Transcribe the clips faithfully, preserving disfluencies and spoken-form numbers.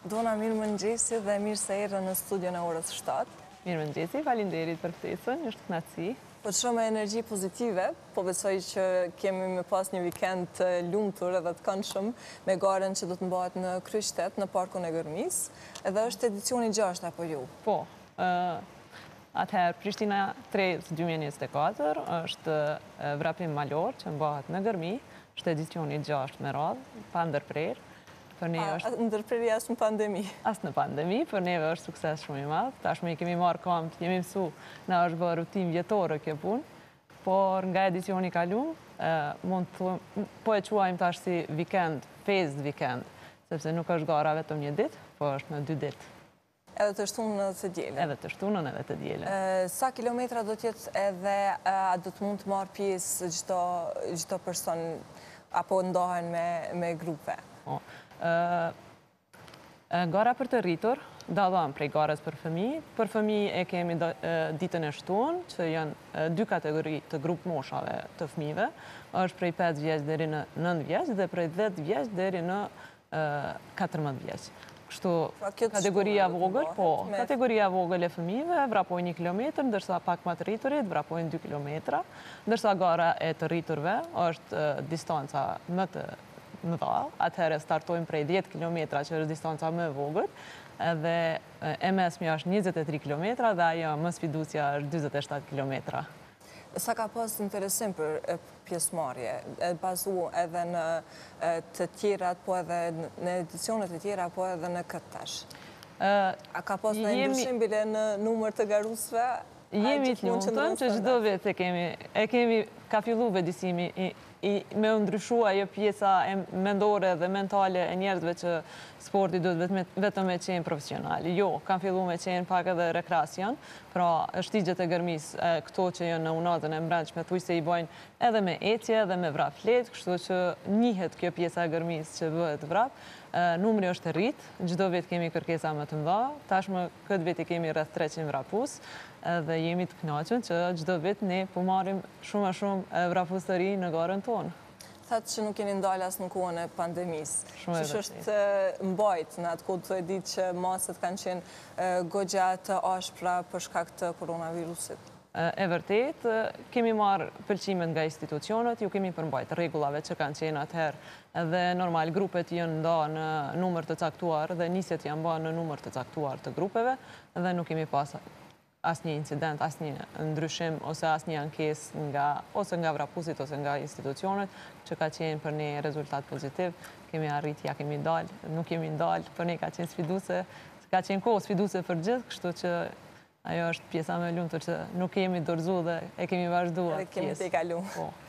Dona, mirë mëngjesi dhe mirë se erdhe në studion e orës shtatë. Mirë mëngjesi, falinderit për ftesën, është kënaqësi. Po të shumë energji pozitive, po besoj që kemi me pas një vikend të lumtur edhe të këndshëm me garën që do të mbahet në Kryqëzet, në Parkun e Gërmisë, edhe është edicioni gjashtë apo ju? Po, atëherë Prishtina tridhjetë dy mijë e njëzet e katër është vrapim malor që mbahet në Gërmi, është edicioni gjashtë me radhë, pa ndërprerje. Ndërprerje asë në pandemi? Asë në pandemi, për neve është sukses shumë i madhë. Tashme i kemi marrë kamë, jemi mësu, na është bërë rutim vjetore kjo punë, por nga edicioni kalum, po e quajmë tash si vikend, phased vikend, sepse nuk është gara vetëm një ditë, po është në dy ditë. Edhe të shtunën edhe të dielën? Edhe të shtunën edhe të dielën. Sa kilometra do tjetë edhe, a do të mund të marrë pjesë çdo person, apo ndohen me grupe? Gara për të rritur, dallon prej garës për fëmijë. Për fëmijë e kemi ditën e shtunë, që janë dy kategori të grup moshave të fëmijëve, është prej pesë vjeç deri në nëntë vjeç dhe prej dhjetë vjeç deri në katërmbëdhjetë vjeç. Kështu kategoria vogël, po, kategoria vogël e fëmijëve vrapojnë një kilometër, ndërsa pak më të rriturit vrapojnë dy kilometra, ndërsa gara e të rriturve është distanca më të mëdha, atëherë startojmë prej dhjetë kilometra që është distanca më e vogël, dhe e mesmja është njëzet e tre kilometra dhe ajo më sfiduesja është njëzet e shtatë kilometra. Sa ka pas interesim për pjesëmarrje, bazu edhe në të tjerat, po edhe në edicionet e tjera, po edhe në këtë tash? A ka pas në ndryshim bile në numër të garusve? Jemi të lumtur që çdo vit e kemi, e kemi, ka fillu vedisimi me ndryshua jo pjesa mendore dhe mentale e njerëzve që sporti duhet vetëm me qenë profesional. Jo, kam fillu me qenë pak edhe rekreacion, pra shtigjet e Gërmis, këto që janë në unazën e mbrëmshme, thuaj se i bojnë edhe me ecje, edhe me vrap flet, kështu që njihet kjo pjesa e Gërmis që bëhet vrap. Numri është rrit, çdo vit kemi kërkesa më të mëdha, tashmë këtë vit i kemi rreth treqind vrapus, dhe jemi të kënaqur që çdo vit ne po marrim shumë a shumë vrapus të ri në garën tonë. Thatë që nuk jeni ndalë asë në kohën e pandemisë. Shumë e që është mbajt në atë kohë të e ditë që masët kanë qenë goxha të ashpra për shkak të koronavirusit? E vërtet, kemi marrë pëlqimet nga institucionet, ju kemi përmbajt rregullave që kanë qenë atëherë dhe normal grupet janë nda në numër të caktuar dhe nisjet janë ba në numër të caktuar të grupeve dhe nuk kemi pas asnjë incident, asnjë ndryshim ose asnjë ankesë nga ose nga vrapusit ose nga institucionet që ka qenë për ne rezultat pozitiv. Kemi arrit, ja kemi dalë, nuk kemi ndalë, për ne ka qenë sfiduse, ka qenë kohë sfiduse për gjithë, kështu që ajo është pjesa me lumtur që nuk kemi dorëzu dhe e kemi vazhduar pjesë. Dhe kemi të i kalu.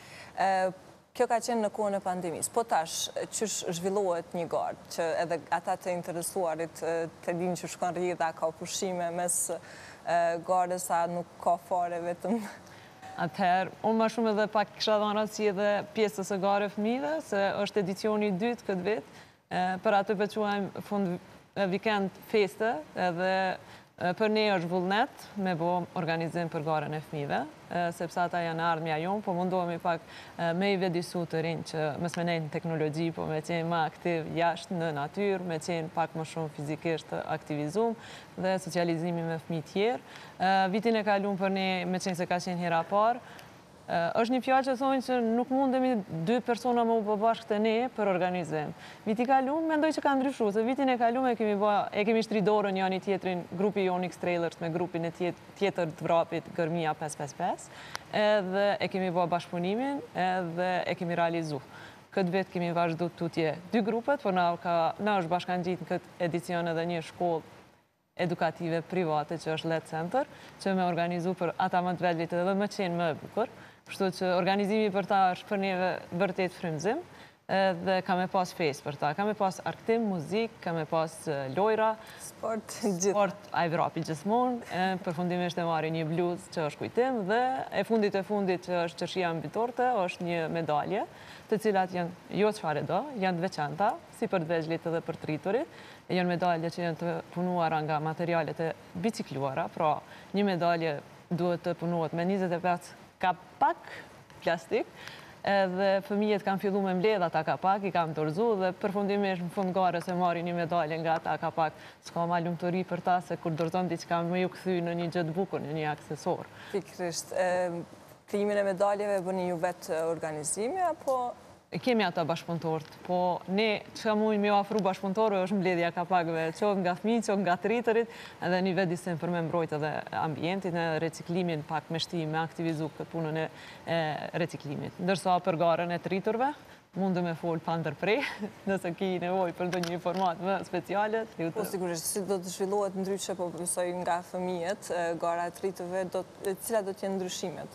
Kjo ka qenë në kohën e pandemisë. Po tash, qysh zhvillohet një garë, që edhe ata të interesuarit të dinë që shkon rrjedha, ka pushime mes garës, a nuk ka fare vetëm? Atëherë, unë ma shumë edhe pak kisha dhënë si edhe pjesës e garë fëmijëve, se është edicioni i dytë këtë vit, për atë për quajmë fund vikend feste, edhe për ne është vullnet me bo organizim për garën e fëmijëve, sepse ata janë ardhmja jonë, po mundohemi pak me i vedisu të rinë që mës me nejnë teknologji, po me qenë ma aktiv jashtë në natyrë, me qenë pak më shumë fizikisht aktivizum dhe socializimi me fëmijë tjerë. Vitin e kalun për ne me qenë se ka qenë hera parë, është një fjallë që thonë që nuk mundemi dy persona më u përbashkë të ne për organizim. Viti kalum, mendoj që ka ndryshu, se vitin e kalum e kemi shtridorën janë i tjetrin grupi Ionix Trailers me grupin e tjetër të vrapit Gërmia pesë pesë pesë, edhe e kemi bërë bashkëpunimin edhe e kemi realizu. Këtë vit kemi vazhdu tutje dy grupet, por na është bashkan gjitë në këtë edicion edhe një shkollë edukative private që është Let Center, që me organizu për ata më të velit edhe më qenë më e bukur. Kështu që organizimi për ta është për neve vërtet frymëzim dhe ka me pas festë për ta. Ka me pas arktim, muzik, ka me pas lojra, sport, gjithë. Sport a i vrapi gjithmonë, përfundimisht e marri një bluz që është kujtim dhe e fundit e fundit që është qërshia mbitorte, është një medalje, të cilat janë jo çfarë do, janë të veçanta, si për të veçlit edhe për të rriturit, janë medalje që janë të punuara nga materialet e bicikluara, pra një medalje duhet të punuat me njëzet e pesë kapak plastik, edhe fëmijët kanë fillu me mbledh ata kapak, i kam dorëzu dhe përfundimisht në fund gare se marri një medalje nga ata kapak, s'ka ma lumëturi për ta se kur dorëzon diçka me ju këthy në një gjë të bukur, në një aksesor. Pikrisht, krijimin e medaljeve bëni ju vetë organizimi, apo... Kemi ata bashkëpunëtorët, po ne që mujnë me ofru bashkëpunëtorëve është mbledhja kapakve, qovë nga fëmijë, qovë nga të rritërit, edhe një vetë disim për me mbrojtë edhe ambientin e reciklimin pak me shti, me aktivizu këtë punën e reciklimit. Ndërsa për garën e të rritërve, mundë me folë pa ndërprej, nëse ki nevoj për do një format më specialet. Po, sigurisht, si do të zhvillohet ndryshe, po përsoj nga fëmijët, gara e të rritërve, cilat do t'jenë ndryshimet?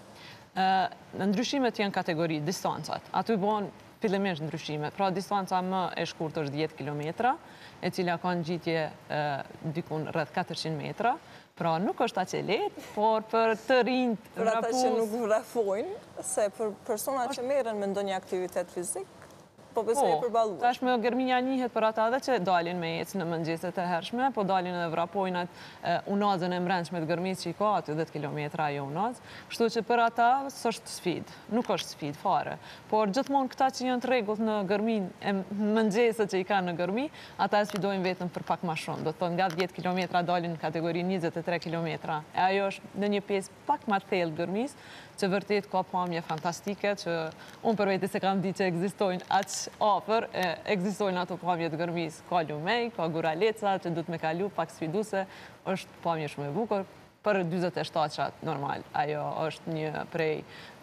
Në ndryshimet janë kategori, distancat. Aty bon fillimisht ndryshimet. Pra, distanca më e shkurt është dhjetë kilometra, e cila ka në gjitje dikun rreth katërqind metra. Pra, nuk është aq e lehtë, por për të rinjt vrapus... Për ata që nuk vrafojnë, se për persona që merren me ndonjë aktivitet fizik, po besoj e përballuar. Po, tashme gërminja njihet për ata dhe që dalin me ecë në mëngjeset e hershme, po dalin edhe vrapojnë unazën e mbrendshme të gërmisë që i ka aty dhjetë kilometra ajo unazë. Kështu që për ata s'është sfidë, nuk është sfidë fare. Por gjithmonë këta që janë të rregullt në gërmin e mëngjeset që i kanë në gërmi, ata e sfidojnë vetëm për pak më shumë. Do të thonë nga dhjetë kilometra dalin në kategori njëzet e tre kilometra. E ajo është në një pjesë pak më të thellë gërmisë, që vërtet ka pamje fantastike, që unë për veti se kam di që egzistojnë aq afër, egzistojnë ato pamje të gërmisë. Ka lumej, ka guraleca, që du të me kalu pak sfiduse, është pamje shumë e bukur, për dyzet e shtatë normal. Ajo është një prej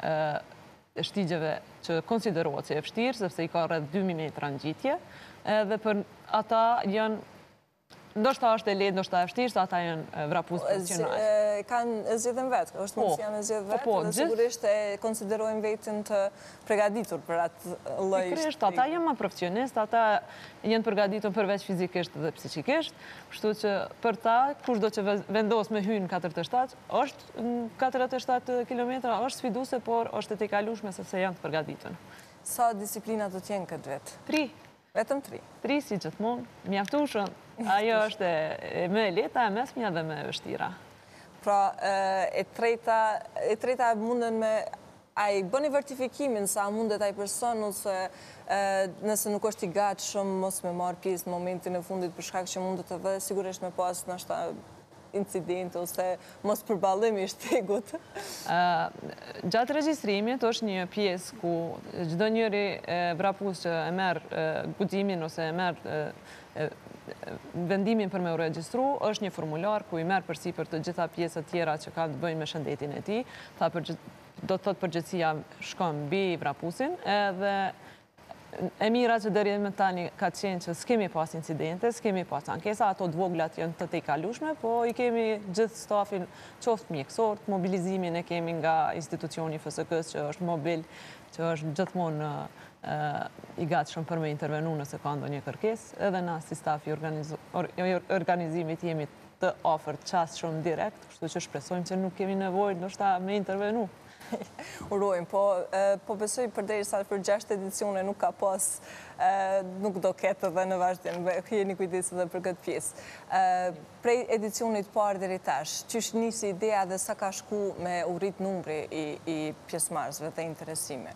shtigjeve që konsiderohet që e vështirë, sepse i ka rreth dy mijë metra në gjitje, dhe për ata janë ndoshta është e lehtë, ndoshta e vështirë, se ata janë vrapus profesional. Kanë zgjedhën vetë, është mundësia me zgjedhë vetë, dhe sigurisht e konsiderojnë vetën të përgatitur për atë lloj. Pikërisht, ata janë më profesionist, ata janë përgatitur përveç fizikisht dhe psikikisht, kështu që për ta, kushdo që vendos me hyrë në katërdhjetë e shtatë, është në katërdhjetë e shtatë kilometra, është sfiduese, por është e tejkalueshme sepse janë të përgatitur. Sa disiplina do të jenë këtë vit? Tri. Vetëm tri? Tri, si gjithmonë, mjaftueshëm. Ajo është me e lehta, e mesmja dhe me e vështira. Pra, e treta mundën me... A i bëni vertifikimin sa mundet a i person, ose nëse nuk është i gatë shumë, mos me marë pjesë në momentin e fundit për shkak që mundet edhe sigurisht me pas nështë incident, ose mos përballim i shtegut? Gjatë regjistrimit është një pjesë ku çdo njëri vrapus që e merë guximin ose e merë vendimin për me u regjistru, është një formular ku i merë përsi për të gjitha pjesët tjera që ka të bëjnë me shëndetin e ti, do të thotë përgjithësia shkon mbi vrapusin, edhe e mira që deri me tani ka qenë që s'kemi pas incidente, s'kemi pas ankesa, ato dvoglat janë të tejkalueshme, po i kemi gjithë stafin qoftë mjekësor, mobilizimin e kemi nga institucioni F S K-s që është mobil, që është gjithmonë i gatshëm për me intervenu nëse ka ndonjë kërkesë, edhe na si stafi organizimit jemi të afërt qasë shumë direkt, kështu që shpresojmë që nuk kemi nevojë ndoshta me intervenu. Urojmë, po besoj përderi sa për gjashtë edicione nuk ka pas, nuk do ketë edhe në vazhdim, jeni kujdesë edhe për këtë pjesë. Prej edicionit parë deri tash, qysh nisi ideja dhe sa ka shku me u rrit numri i pjesëmarrësve dhe interesime?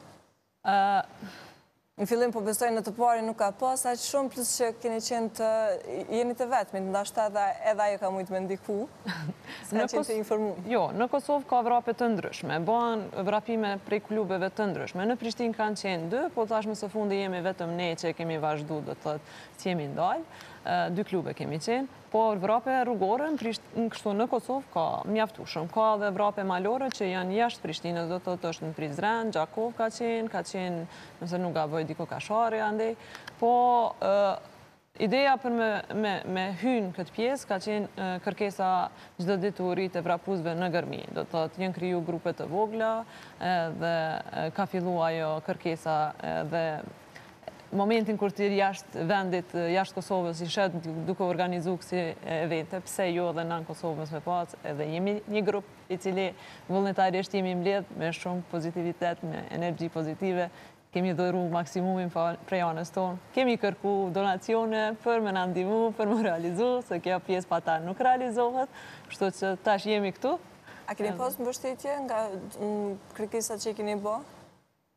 Në fillim po besoj në të pari nuk ka pas, aq shumë plus që keni qenë të jeni të vetmit, ndashta edhe ajo ka mujtë me ndiku, s'ka qenë të informu. Jo, në Kosovë ka vrape të ndryshme, bëhen vrapime prej klubeve të ndryshme. Në Prishtinë kanë qenë dy, po tashmë së fundi jemi vetëm ne që kemi vazhdu, do të thotë, si jemi ndalë, dy klube kemi qenë, por vrape rrugore në kështu në Kosovë ka mjaftueshëm. Ka dhe vrape malore që janë jashtë Prishtinës, do të thotë është në Prizren, Gjakov ka qenë, ka qenë, nëse nuk gaboj diko Kashari andej, po ideja për me hynë këtë pjesë ka qenë kërkesa çdo ditë u rritë e vrapusve në gërmi. Do të thotë jenë kriju grupe të vogla dhe ka fillu ajo kërkesa dhe momentin kur të jashtë vendit, jashtë Kosovës, i shetë duke organizu kësi evente, pse jo edhe në Kosovës me pas, edhe jemi një grup i cili vullnetarisht jemi mbledh me shumë pozitivitet, me energji pozitive, kemi dhëru maksimumin prej anës tonë, kemi kërku donacione për me në ndihmu, për me realizu, se kjo pjesë pa ta nuk realizohet, kështu që tash jemi këtu. A keni pas mbështetje nga kërkesat që keni bo?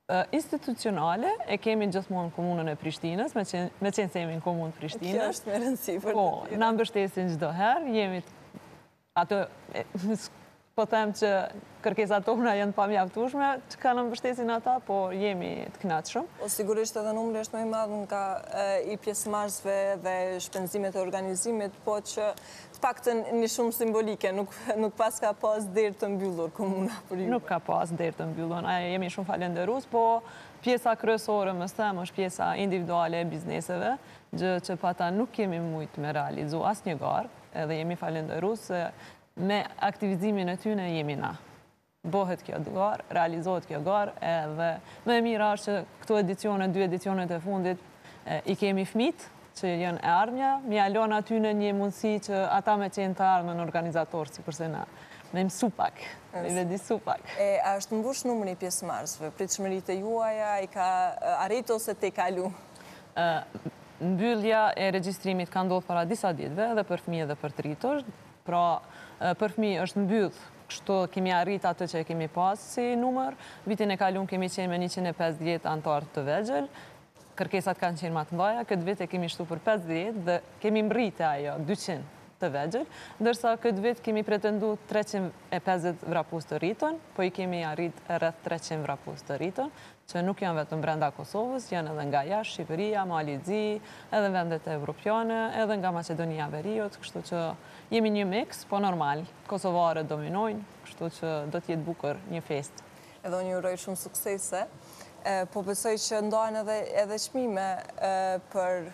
institucionale e kemi gjithmonë komunën e Prishtinës, me qenë se jemi në komunë Prishtinës. Kjo është me rëndësi për të Po, tjera. na mbështesin çdo herë, jemi ato, po them që kërkesat tona janë pa mjaftueshme, që kanë mbështesin ata, po jemi të kënaqshëm. Po sigurisht edhe numri është më i madh nga i pjesëmarrësve dhe shpenzimet e organizimit, po që të paktën një shumë simbolike, nuk pas ka pas derë të mbyllur komuna për ju. Nuk ka pas derë të mbyllur, jemi shumë falenderus, po pjesa kryesore më them është pjesa individuale e bizneseve, gjë që pa ta nuk kemi mujt me realizu asnjë garë, edhe jemi falenderus se me aktivizimin e tyne jemi na. Bohet kjo garë, realizohet kjo garë, edhe më e mira është që këto edicione, dy edicionet e fundit, i kemi fmit, që janë e ardhmja, mi alon atyne një mundësi që ata me qenë të ardhme në organizatorë, si përse na. Me mësu pak, me vedisu pak. E, a është mbush numri i pjesëmarrësve? Pritshmëritë e juaja i ka arrit ose te kalu? Mbyllja e regjistrimit ka ndodhur para disa ditëve, edhe për fëmijë dhe për të rritur. Pra, për fëmijë është mbyll, kështu kemi arrit atë që kemi pas si numër. Vitin e kaluar kemi qenë me njëqind e pesëdhjetë anëtar të vegjël. Kërkesat kanë qenë më të mëdha, këtë vit e kemi shtu për pesëdhjetë dhe kemi mbritë ajo dyqind të vegjël, ndërsa këtë vit kemi pretendu treqind e pesëdhjetë vrapus të rritën, po i kemi arrit rreth treqind vrapus të rritën, që nuk janë vetëm brenda Kosovës, janë edhe nga jashtë, Shqipëria, Mali Zi, edhe vendet evropiane, edhe nga Maqedonia Veriut, kështu që jemi një mix, po normal, kosovarët dominojnë, kështu që do t'jetë bukur një fest. Edhe unë ju uroj shumë suksese, po besoj që ndohen edhe çmime për...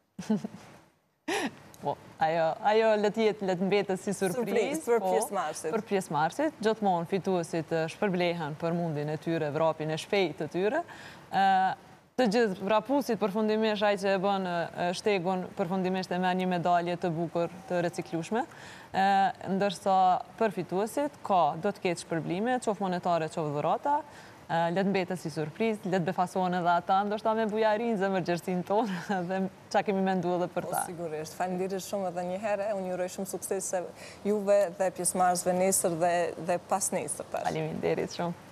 Po, ajo le t'jetë, le t'mbetës si surprizë. Për pjesëmarrësit. Për pjesëmarrësit. Gjithmonë fituesit shpërblehen për mundin e tyre, vrapin e shpejt të tyre. Të gjithë vrapusit përfundimisht ai që e bën shtegun përfundimisht e merr një medalje të bukur të reciklueshme. Ndërsa për fituesit ka do të ketë shpërblime, qoftë monetare, qoftë dhurata. Le të mbetet si surprizë, le të befasohen edhe ata, ndoshta me bujarinë, zemërgjërsinë tonë dhe çka kemi menduar edhe për ta. Po sigurisht. Faleminderit shumë edhe një herë. Unë ju uroj shumë sukses juve dhe pjesëmarrësve nesër dhe pas nesër. Faleminderit shumë.